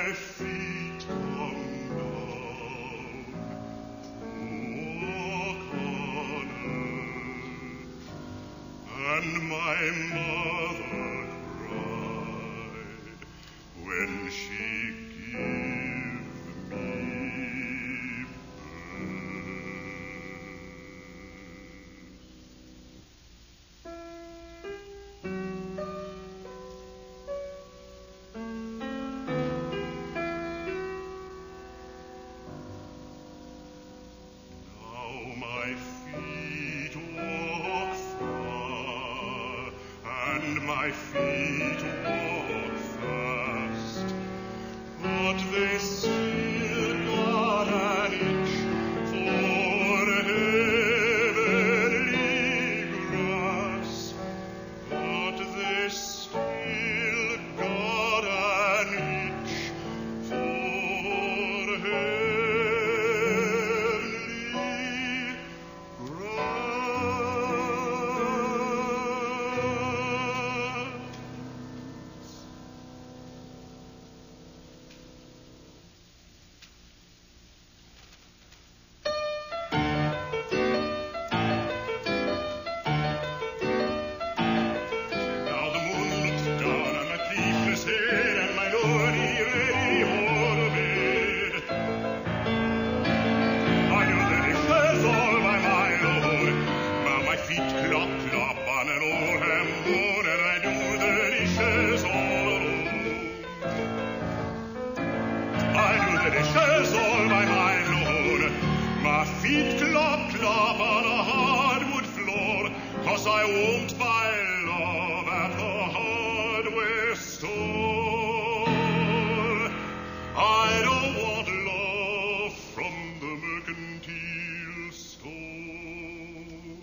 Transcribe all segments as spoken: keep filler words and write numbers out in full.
my feet come down to walk on earth, and my mother cried when she gave me my feet walk fast, but they still got an itch for heavenly grass, but they still got an itch for heavenly feet clop, clop on a hardwood floor, 'cause I won't buy love at the hardware store. I don't want love from the mercantile store.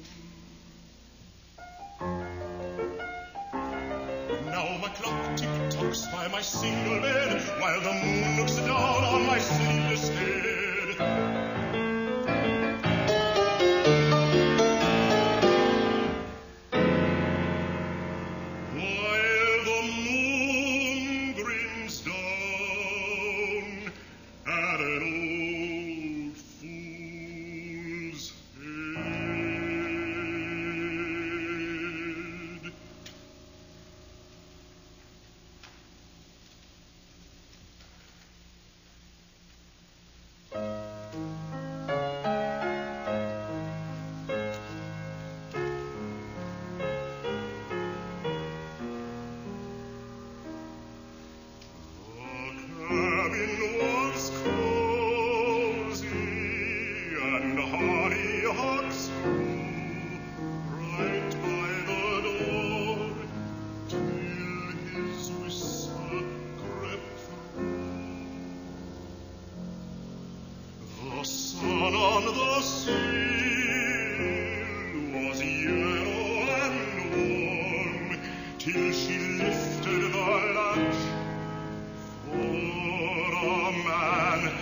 Now my clock tick-tocks by my single bed, while the moon looks down on my sleepless head. Till she lifted the latch for a man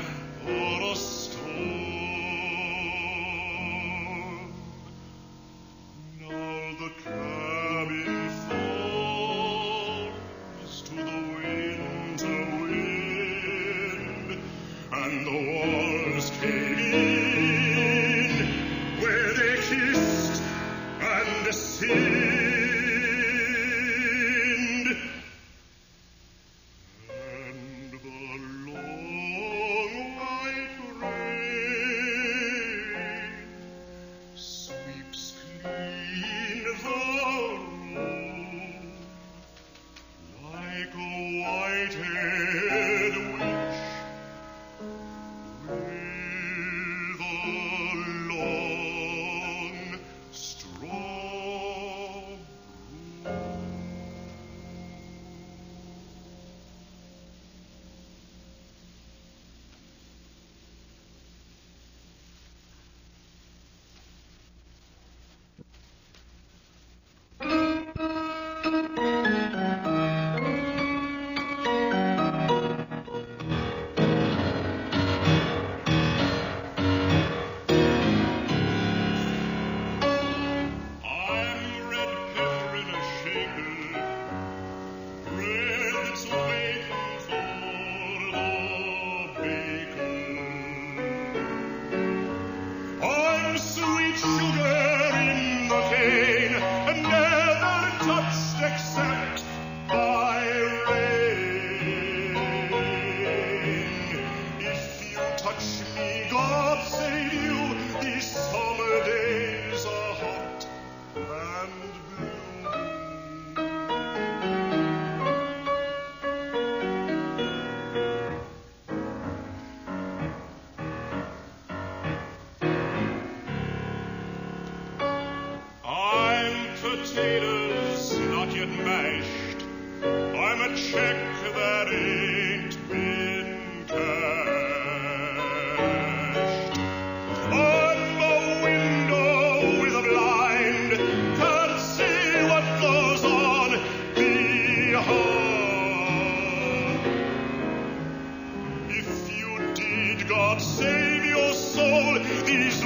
easy.